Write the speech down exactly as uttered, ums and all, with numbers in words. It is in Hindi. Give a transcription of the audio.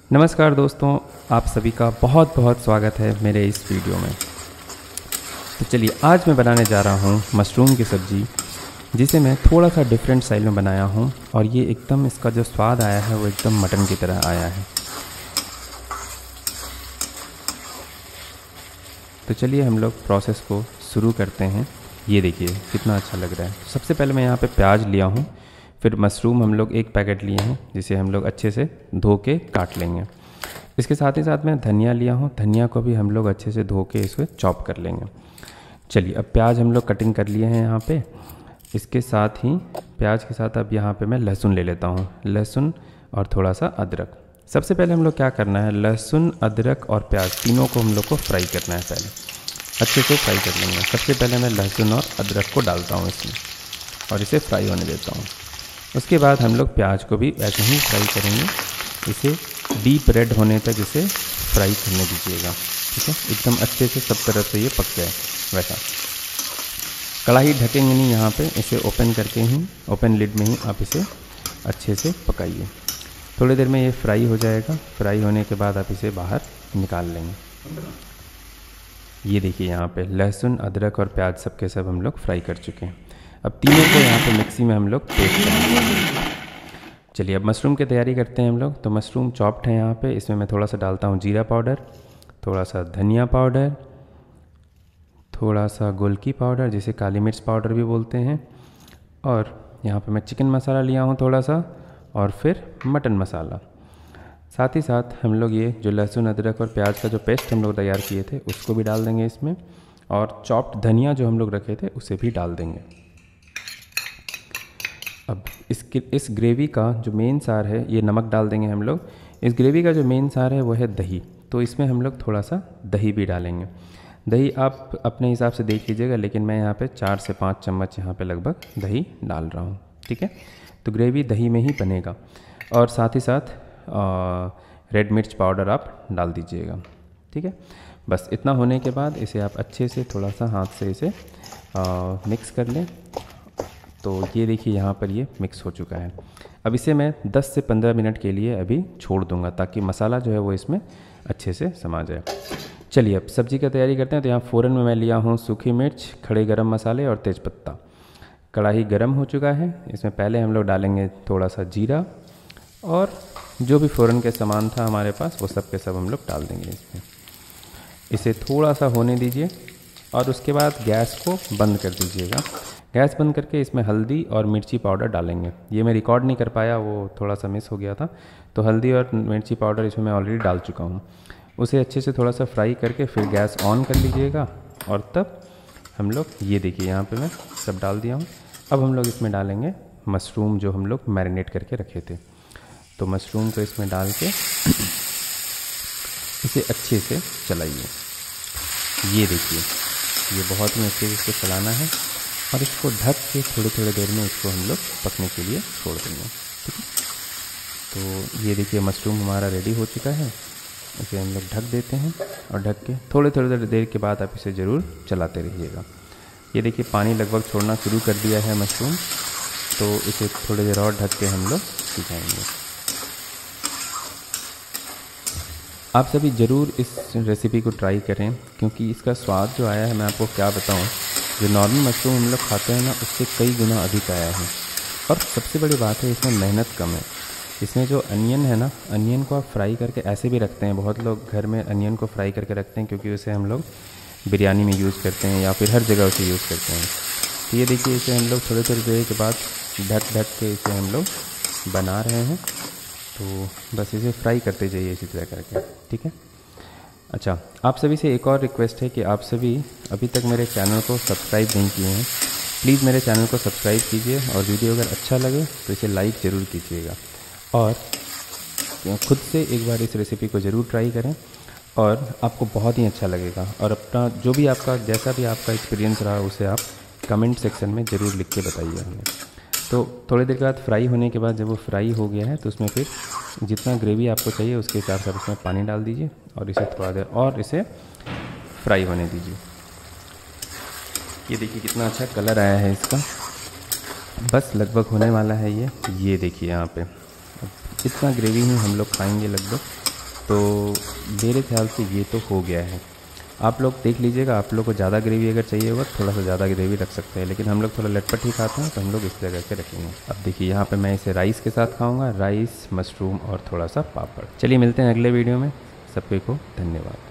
नमस्कार दोस्तों, आप सभी का बहुत बहुत स्वागत है मेरे इस वीडियो में। तो चलिए, आज मैं बनाने जा रहा हूँ मशरूम की सब्ज़ी, जिसे मैं थोड़ा सा डिफरेंट स्टाइल में बनाया हूँ और ये एकदम इसका जो स्वाद आया है वो एकदम मटन की तरह आया है। तो चलिए हम लोग प्रोसेस को शुरू करते हैं। ये देखिए कितना अच्छा लग रहा है। सबसे पहले मैं यहाँ पे प्याज लिया हूँ, फिर मशरूम हम लोग एक पैकेट लिए हैं जिसे हम लोग अच्छे से धो के काट लेंगे। इसके साथ ही साथ मैं धनिया लिया हूँ, धनिया को भी हम लोग अच्छे से धो के इसको चॉप कर लेंगे। चलिए, अब प्याज हम लोग कटिंग कर लिए हैं यहाँ पे। इसके साथ ही प्याज के साथ अब यहाँ पे मैं लहसुन ले लेता हूँ, लहसुन और थोड़ा सा अदरक। सबसे पहले हम लोग क्या करना है, लहसुन, अदरक और प्याज तीनों को हम लोग को फ्राई करना है। पहले अच्छे से फ्राई कर लेंगे। सबसे पहले मैं लहसुन और अदरक को डालता हूँ इसमें और इसे फ्राई होने देता हूँ। उसके बाद हम लोग प्याज को भी ऐसे ही फ्राई करेंगे, इसे डीप रेड होने तक इसे फ्राई करने दीजिएगा। ठीक है, एकदम अच्छे से सब तरफ से ये पक जाए। वैसा कढ़ाई ढकेंगे नहीं यहाँ पे, इसे ओपन करके ही, ओपन लिड में ही आप इसे अच्छे से पकाइए। थोड़ी देर में ये फ्राई हो जाएगा। फ्राई होने के बाद आप इसे बाहर निकाल लेंगे। ये देखिए यहाँ पे लहसुन, अदरक और प्याज सब के सब हम लोग फ्राई कर चुके हैं। अब तीनों को यहाँ पे मिक्सी में हम लोग पेस्ट करेंगे। चलिए, अब मशरूम की तैयारी करते हैं हम लोग। तो मशरूम चॉप्ड है यहाँ पे, इसमें मैं थोड़ा सा डालता हूँ जीरा पाउडर, थोड़ा सा धनिया पाउडर, थोड़ा सा गोलकी पाउडर जिसे काली मिर्च पाउडर भी बोलते हैं, और यहाँ पे मैं चिकन मसाला लिया हूँ थोड़ा सा, और फिर मटन मसाला। साथ ही साथ हम लोग ये जो लहसुन, अदरक और प्याज का जो पेस्ट हम लोग तैयार किए थे उसको भी डाल देंगे इसमें, और चॉप्ड धनिया जो हम लोग रखे थे उसे भी डाल देंगे। अब इसके इस ग्रेवी का जो मेन सार है, ये नमक डाल देंगे हम लोग। इस ग्रेवी का जो मेन सार है वो है दही, तो इसमें हम लोग थोड़ा सा दही भी डालेंगे। दही आप अपने हिसाब से देख लीजिएगा, लेकिन मैं यहाँ पे चार से पाँच चम्मच यहाँ पे लगभग दही डाल रहा हूँ। ठीक है, तो ग्रेवी दही में ही बनेगा। और साथ ही साथ रेड मिर्च पाउडर आप डाल दीजिएगा। ठीक है, बस इतना होने के बाद इसे आप अच्छे से थोड़ा सा हाथ से इसे आ, मिक्स कर लें। तो ये देखिए यहाँ पर ये मिक्स हो चुका है। अब इसे मैं दस से पंद्रह मिनट के लिए अभी छोड़ दूँगा ताकि मसाला जो है वो इसमें अच्छे से समा जाए। चलिए, अब सब्ज़ी की तैयारी करते हैं। तो यहाँ फ़ौरन में मैं लिया हूँ सूखी मिर्च, खड़े गरम मसाले और तेज़पत्ता। कढ़ाई गरम हो चुका है, इसमें पहले हम लोग डालेंगे थोड़ा सा जीरा, और जो भी फ़ौरन के सामान था हमारे पास वो सब के सब हम लोग डाल देंगे इसमें। इसे थोड़ा सा होने दीजिए और उसके बाद गैस को बंद कर दीजिएगा। गैस बंद करके इसमें हल्दी और मिर्ची पाउडर डालेंगे। ये मैं रिकॉर्ड नहीं कर पाया, वो थोड़ा सा मिस हो गया था। तो हल्दी और मिर्ची पाउडर इसमें मैं ऑलरेडी डाल चुका हूँ। उसे अच्छे से थोड़ा सा फ्राई करके फिर गैस ऑन कर लीजिएगा, और तब हम लोग ये देखिए यहाँ पे मैं सब डाल दिया हूँ। अब हम लोग इसमें डालेंगे मशरूम जो हम लोग मैरिनेट करके रखे थे। तो मशरूम को इसमें डाल के इसे अच्छे से चलाइए। ये देखिए, ये बहुत ही अच्छे से इसको चलाना है, और इसको ढक के थोड़ी थोड़ी देर में इसको हम लोग पकने के लिए छोड़ देंगे। ठीक है, तो ये देखिए मशरूम हमारा रेडी हो चुका है। इसे हम लोग ढक देते हैं, और ढक के थोड़ी थोड़ी देर के बाद आप इसे ज़रूर चलाते रहिएगा। ये देखिए पानी लगभग छोड़ना शुरू कर दिया है मशरूम, तो इसे थोड़ी देर और ढक के हम लोग सिखाएंगे। आप सभी ज़रूर इस रेसिपी को ट्राई करें, क्योंकि इसका स्वाद जो आया है मैं आपको क्या बताऊं, जो नॉर्मल मशरूम हम लोग खाते हैं ना उससे कई गुना अधिक आया है। और सबसे बड़ी बात है इसमें मेहनत कम है। इसमें जो अनियन है ना, अनियन को आप फ्राई करके ऐसे भी रखते हैं। बहुत लोग घर में अनियन को फ्राई करके रखते हैं, क्योंकि उसे हम लोग बिरयानी में यूज़ करते हैं या फिर हर जगह उसे यूज़ करते हैं। तो ये देखिए, इसे हम लोग थोड़ी थोड़ी देर के बाद ढक ढक के इसे हम लोग बना रहे हैं। तो बस इसे फ्राई करते जाइए इसी तरह करके। ठीक है, अच्छा, आप सभी से एक और रिक्वेस्ट है कि आप सभी अभी तक मेरे चैनल को सब्सक्राइब नहीं किए हैं, प्लीज़ मेरे चैनल को सब्सक्राइब कीजिए, और वीडियो अगर अच्छा लगे तो इसे लाइक ज़रूर कीजिएगा, और खुद से एक बार इस रेसिपी को ज़रूर ट्राई करें, और आपको बहुत ही अच्छा लगेगा। और अपना जो भी आपका जैसा भी आपका एक्सपीरियंस रहा उसे आप कमेंट सेक्शन में ज़रूर लिख के बताइए हमें। तो थोड़ी देर के बाद फ्राई होने के बाद जब वो फ्राई हो गया है तो उसमें फिर जितना ग्रेवी आपको चाहिए उसके हिसाब से उसमें पानी डाल दीजिए, और इसे थोड़ा देर और इसे फ्राई होने दीजिए। ये देखिए कितना अच्छा कलर आया है इसका, बस लगभग होने वाला है ये। ये देखिए यहाँ पे इतना ग्रेवी ही हम लोग खाएंगे लगभग तो मेरे ख्याल से ये तो हो गया है। आप लोग देख लीजिएगा, आप लोग को ज़्यादा ग्रेवी अगर चाहिए होगा थोड़ा सा ज़्यादा ग्रेवी रख सकते हैं, लेकिन हम लोग थोड़ा लटपट ही खाते हैं तो हम लोग इस जगह के रखेंगे। अब देखिए यहाँ पे मैं इसे राइस के साथ खाऊंगा, राइस, मशरूम और थोड़ा सा पापड़। चलिए मिलते हैं अगले वीडियो में, सबको धन्यवाद।